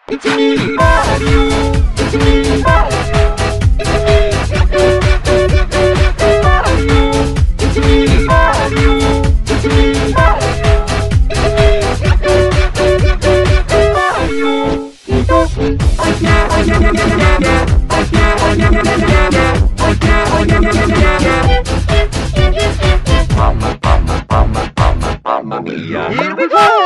It's me, Mario. It's me, Mario. It's me, Mario. It's me, Mario. It's me, Mario. Mamma mia. Here we go!